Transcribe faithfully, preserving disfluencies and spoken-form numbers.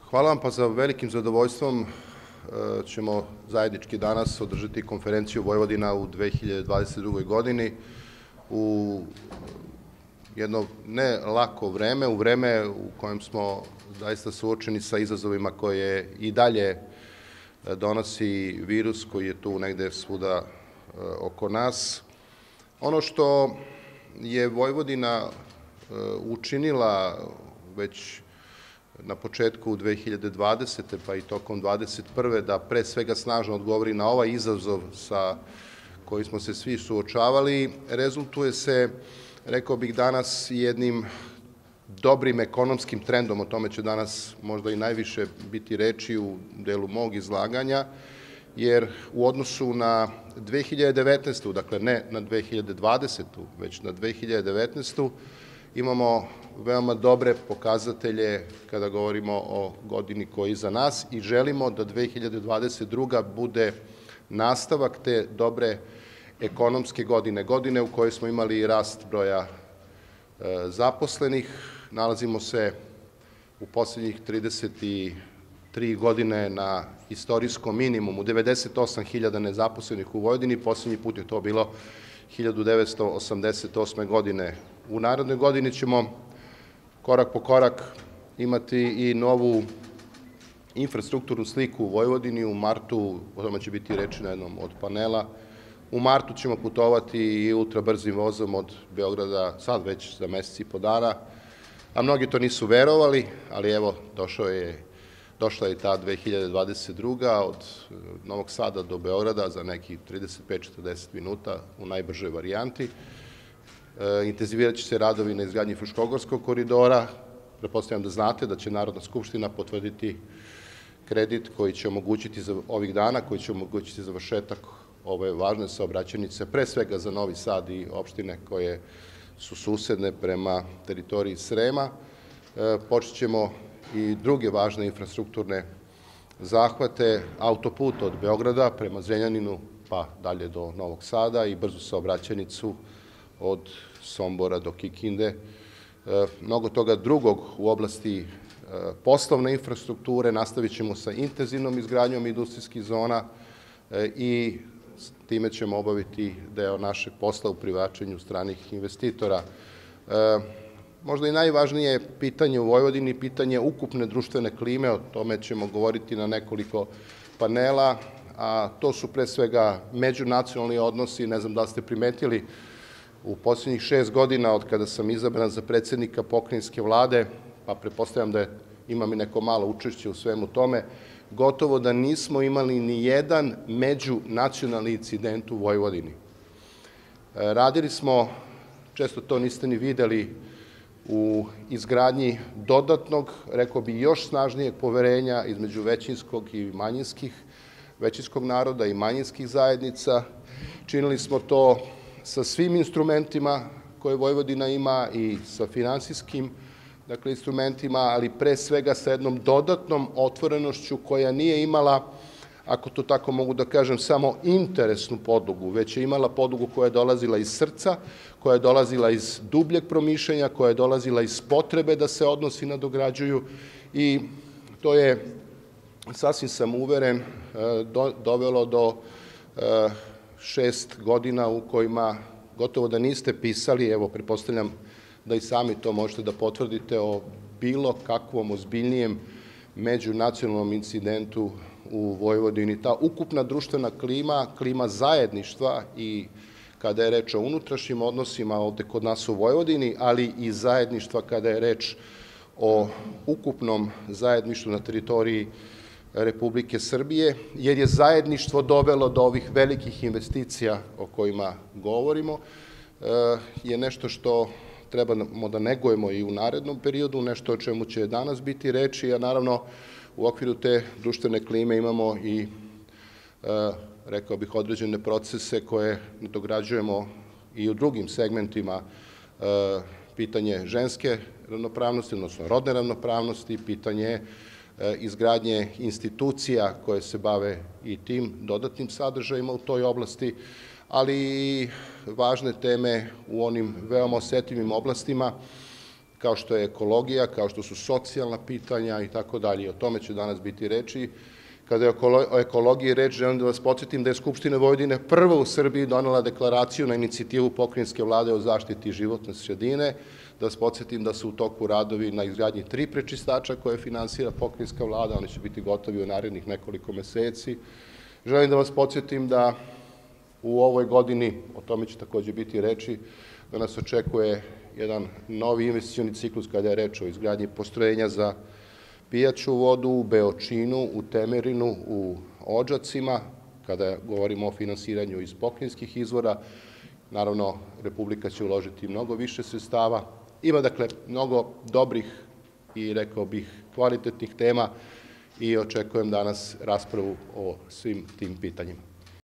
Hvala vam, pa za velikim zadovoljstvom ćemo zajednički danas održati konferenciju Vojvodina u dve hiljade dvadeset drugoj godini u jedno ne lako vreme, u vreme u kojem smo zaista suočeni sa izazovima koje i dalje donosi virus koji je tu negde svuda oko nas. Ono što je Vojvodina učinila već na početku dve hiljade dvadesete pa i tokom dvadeset prve da pre svega snažno odgovori na ovaj izazov sa kojim smo se svi suočavali, rezultuje se, rekao bih danas, jednim dobrim ekonomskim trendom, o tome će danas možda i najviše biti reči u delu mog izlaganja, jer u odnosu na dve hiljade devetnaestu, dakle ne na dve hiljade dvadesetu, već na dve hiljade devetnaestu, imamo veoma dobre pokazatelje kada govorimo o godini koja je iza nas i želimo da dve hiljade dvadeset druga bude nastavak te dobre ekonomske godine, godine u kojoj smo imali rast broja zaposlenih. Nalazimo se u poslednjih trideset tri godine na istorijskom minimumu, devedeset osam hiljada nezaposlenih u Vojvodini, poslednji put je to bilo hiljadu devetsto osamdeset osme godine. U narednoj godini ćemo korak po korak imati i novu infrastrukturnu sliku u Vojvodini. U martu, o tome će biti reči na jednom od panela, u martu ćemo putovati i ultrabrzim vozom od Beograda, sad već za mesec i po dana, a mnogi to nisu verovali, ali evo, došao je, došla je ta dve hiljade dvadeset druga od Novog Sada do Beograda za nekih trideset pet do četrdeset minuta u najbržoj varijanti. Intenzivirat će se radovi na izgradnji Fruškogorskog koridora. Pretpostavljam da znate da će Narodna skupština potvrditi kredit koji će omogućiti za ovih dana, koji će omogućiti završetak ove važne saobraćajnice, pre svega za Novi Sad i opštine koje su susedne prema teritoriji Srema. Počet ćemo i druge važne infrastrukturne zahvate, autoput od Beograda prema Zrenjaninu pa dalje do Novog Sada i brzu saobraćajnicu od Sombora do Kikinde. Mnogo toga drugog u oblasti poslovne infrastrukture, nastavit ćemo sa intenzivnom izgradnjom industrijskih zona i time ćemo obaviti deo našeg posla u privlačenju stranih investitora. Možda i najvažnije pitanje u Vojvodini, pitanje ukupne društvene klime, o tome ćemo govoriti na nekoliko panela, a to su pre svega međunacionalni odnosi. Ne znam da ste primetili, u poslednjih šest godina od kada sam izabran za predsednika pokrajinske vlade, pa pretpostavljam da imam i neko malo učešće u svemu tome, gotovo da nismo imali ni jedan međunacionalni incident u Vojvodini. Radili smo, često to niste ni videli, u izgradnji dodatnog, rekao bi još snažnijeg poverenja između većinskog i manjinskih, većinskog naroda i manjinskih zajednica. Činili smo to sa svim instrumentima koje Vojvodina ima i sa finansijskim dakle, instrumentima, ali pre svega sa jednom dodatnom otvorenošću koja nije imala, ako to tako mogu da kažem, samo interesnu podlogu, već je imala podlogu koja je dolazila iz srca, koja je dolazila iz dubljeg promišljanja, koja je dolazila iz potrebe da se odnosi nadograđuju i to je, sasvim sam uveren, dovelo do šest godina u kojima gotovo da niste pisali, evo, pretpostavljam da i sami to možete da potvrdite, o bilo kakvom ozbiljnijem međunacionalnom incidentu u Vojvodini. Ta ukupna društvena klima, klima zajedništva i kada je reč o unutrašnjim odnosima ovde kod nas u Vojvodini, ali i zajedništva kada je reč o ukupnom zajedništvu na teritoriji Republike Srbije, jer je zajedništvo dovelo do ovih velikih investicija o kojima govorimo, je nešto što trebamo da negujemo i u narednom periodu, nešto o čemu će danas biti reči, a naravno u okviru te društvene klime imamo i, rekao bih, određene procese koje dograđujemo i u drugim segmentima, pitanje ženske ravnopravnosti, odnosno rodne ravnopravnosti, pitanje izgradnje institucija koje se bave i tim dodatnim sadržajima u toj oblasti, ali i važne teme u onim veoma osetljivim oblastima kao što je ekologija, kao što su socijalna pitanja i tako dalje. O tome će danas biti reči. Kada je o ekologiji reč, želim da vas podsjetim da je Skupština Vojvodine prva u Srbiji donela deklaraciju na inicijativu pokrajinske vlade o zaštiti životne sredine, da vas podsjetim da su u toku radovi na izgradnji tri prečistača koje finansira pokrajinska vlada, oni će biti gotovi u narednih nekoliko meseci. Želim da vas podsjetim da u ovoj godini, o tome će takođe biti reči, da nas očekuje jedan novi investicioni ciklus kada je reč o izgradnji postrojenja za pijaću vodu u Beočinu, u Temerinu, u Odžacima, kada govorimo o finansiranju iz pokrajinskih izvora. Naravno, Republika će uložiti mnogo više sredstava. Ima, dakle, mnogo dobrih i, rekao bih, kvalitetnih tema i očekujem danas raspravu o svim tim pitanjima.